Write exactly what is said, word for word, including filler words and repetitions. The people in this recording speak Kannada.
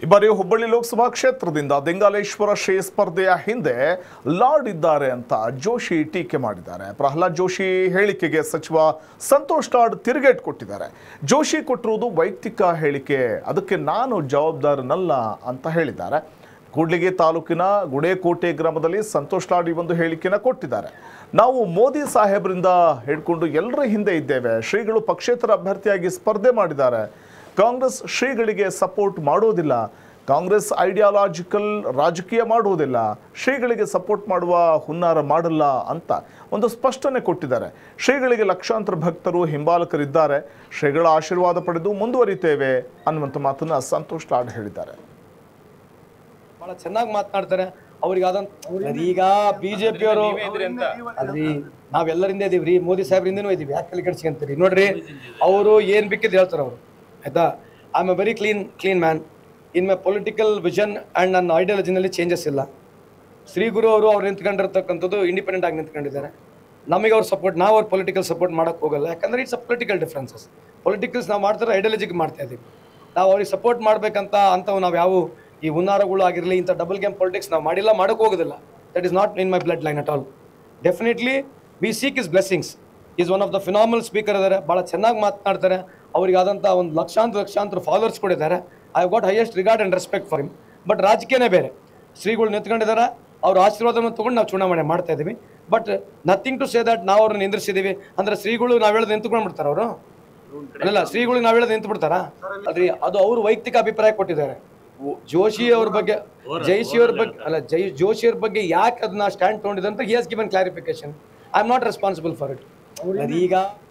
ಈ ಬಾರಿ ಹುಬ್ಬಳ್ಳಿ ಲೋಕಸಭಾ ಕ್ಷೇತ್ರದಿಂದ ದಿಂಗಾಲೇಶ್ವರ ಶ್ರೀ ಸ್ಪರ್ಧೆಯ ಹಿಂದೆ ಲಾರ್ಡ್ ಇದ್ದಾರೆ ಅಂತ ಜೋಶಿ ಟೀಕೆ ಮಾಡಿದ್ದಾರೆ. ಪ್ರಹ್ಲಾದ್ ಜೋಶಿ ಹೇಳಿಕೆಗೆ ಸಚಿವ ಸಂತೋಷ್ ಲಾಡ್ ತಿರುಗೇಟ್ ಕೊಟ್ಟಿದ್ದಾರೆ. ಜೋಶಿ ಕೊಟ್ಟಿರುವುದು ವೈಯಕ್ತಿಕ ಹೇಳಿಕೆ, ಅದಕ್ಕೆ ನಾನು ಜವಾಬ್ದಾರನಲ್ಲ ಅಂತ ಹೇಳಿದ್ದಾರೆ. ಕೂಡ್ಲಿಗಿ ತಾಲೂಕಿನ ಗುಡೇಕೋಟೆ ಗ್ರಾಮದಲ್ಲಿ ಸಂತೋಷ್ ಲಾಡ್ ಈ ಒಂದು ಹೇಳಿಕೆನ ಕೊಟ್ಟಿದ್ದಾರೆ. ನಾವು ಮೋದಿ ಸಾಹೇಬರಿಂದ ಹಿಡ್ಕೊಂಡು ಎಲ್ಲರ ಹಿಂದೆ ಇದ್ದೇವೆ. ಶ್ರೀಗಳು ಪಕ್ಷೇತರ ಅಭ್ಯರ್ಥಿಯಾಗಿ ಸ್ಪರ್ಧೆ ಮಾಡಿದ್ದಾರೆ. ಕಾಂಗ್ರೆಸ್ ಶ್ರೀಗಳಿಗೆ ಸಪೋರ್ಟ್ ಮಾಡೋದಿಲ್ಲ. ಕಾಂಗ್ರೆಸ್ ಐಡಿಯಾಲಜಿಕಲ್ ರಾಜಕೀಯ ಮಾಡುವುದಿಲ್ಲ. ಶ್ರೀಗಳಿಗೆ ಸಪೋರ್ಟ್ ಮಾಡುವ ಹುನ್ನಾರ ಮಾಡಲ್ಲ ಅಂತ ಒಂದು ಸ್ಪಷ್ಟನೆ ಕೊಟ್ಟಿದ್ದಾರೆ. ಶ್ರೀಗಳಿಗೆ ಲಕ್ಷಾಂತರ ಭಕ್ತರು ಹಿಂಬಾಲಕರಿದ್ದಾರೆ. ಶ್ರೀಗಳ ಆಶೀರ್ವಾದ ಪಡೆದು ಮುಂದುವರಿತೇವೆ ಅನ್ನುವಂಥ ಮಾತನ್ನ ಸಂತೋಷ್ ಲಾಡ್ ಹೇಳಿದ್ದಾರೆ. ಬಹಳ ಚೆನ್ನಾಗಿ ಮಾತನಾಡ್ತಾರೆ. ಅವ್ರಿಗೆ ಈಗ ಬಿಜೆಪಿ ಅವರು ಅಲ್ರಿ ನಾವೆಲ್ಲರಿಂದ ಇದೀವ್ರಿ, ಮೋದಿ ಸಾಹೇಬ್ರಿಂದನೂ ಇದೀವಿ. ಯಾಕೆ ತಲೆ ಕೆಡಿಸ್ಕೊಂತೀರಿ? ನೋಡ್ರಿ, ಅವರು ಏನ್ ಬೇಕಿದ್ ಹೇಳ್ತಾರೆ ಅವರು, ಆಯ್ತಾ? I am a very clean clean man. In my political vision and ನನ್ನ ಐಡಿಯಾಲಜಿನಲ್ಲಿ ಚೇಂಜಸ್ ಇಲ್ಲ. ಶ್ರೀ ಗುರು ಅವರು ಅವ್ರು ನಿಂತ್ಕೊಂಡಿರ್ತಕ್ಕಂಥದ್ದು ಇಂಡಿಪೆಂಡೆಂಟ್ ಆಗಿ ನಿಂತ್ಕೊಂಡಿದ್ದಾರೆ. ನಮಗೆ ಅವ್ರ ಸಪೋರ್ಟ್, ನಾವು ಅವ್ರ ಪೊಲಿಟಿಕಲ್ ಸಪೋರ್ಟ್ ಮಾಡೋಕ್ಕೆ ಹೋಗಲ್ಲ. ಯಾಕಂದರೆ it's a political differences. Politicals ನಾವು ಮಾಡ್ತಾರೆ, ಐಡಿಯಾಲಜಿಗೆ ಮಾಡ್ತಾ ಇದ್ದೀವಿ. ನಾವು ಅವ್ರಿಗೆ ಸಪೋರ್ಟ್ ಮಾಡಬೇಕಂತ ಅಂಥವು ನಾವು ಯಾವ ಈ ಹುನ್ನಾರಗಳು ಆಗಿರಲಿ, ಇಂಥ ಡಬಲ್ ಗೇಮ್ ಪೊಲಿಟಿಕ್ಸ್ ನಾವು ಮಾಡಿಲ್ಲ, ಮಾಡೋಕ್ಕೆ ಹೋಗೋದಿಲ್ಲ. That is not in my blood line at all. Definitely we seek his blessings. Is one of the phenomenal speaker ಇದ್ದಾರೆ. ಭಾಳ ಚೆನ್ನಾಗಿ ಮಾತನಾಡ್ತಾರೆ. ಅವರಿಗಾದಂಥ ಒಂದು ಲಕ್ಷಾಂತರ ಲಕ್ಷಾಂತರ ಫಾಲೋವರ್ಸ್ ಕೊಟ್ಟಿದ್ದಾರೆ. I got highest regard and respect for him. But ರಾಜಕೀಯನೇ ಬೇರೆ. ಶ್ರೀಗಳು ನಿಂತ್ಕೊಂಡಿದ್ದಾರೆ, ಅವ್ರ ಆಶೀರ್ವಾದವನ್ನು ತೊಗೊಂಡು ನಾವು ಚುನಾವಣೆ ಮಾಡ್ತಾ ಇದ್ದೀವಿ. But nothing to say that ನಾವು ಅವ್ರನ್ನ ನಿಂದಿರ್ಸಿದ್ದೀವಿ ಅಂದರೆ ಶ್ರೀಗಳು ನಾವು ಹೇಳೋದು ನಿಂತ್ಕೊಂಡ್ಬಿಡ್ತಾರೆ ಅವರು. ಅಲ್ಲ, ಶ್ರೀಗಳು ನಾವು ಹೇಳೋದು ನಿಂತು ಬಿಡ್ತಾರಾ? ಅದ್ರಿ ಅದು ಅವರು ವೈಯಕ್ತಿಕ ಅಭಿಪ್ರಾಯ ಕೊಟ್ಟಿದ್ದಾರೆ. ಜೋಶಿ ಅವ್ರ ಬಗ್ಗೆ, ಜೈಶಿ ಅವ್ರ ಬಗ್ಗೆ ಅಲ್ಲ ಜೈ ಜೋಶಿ ಅವ್ರ ಬಗ್ಗೆ ಯಾಕೆ ಅದನ್ನ ಸ್ಟ್ಯಾಂಡ್ ತೊಗೊಂಡಿದೆ ಅಂತ he has given clarification. I am not responsible for it. ಈಗ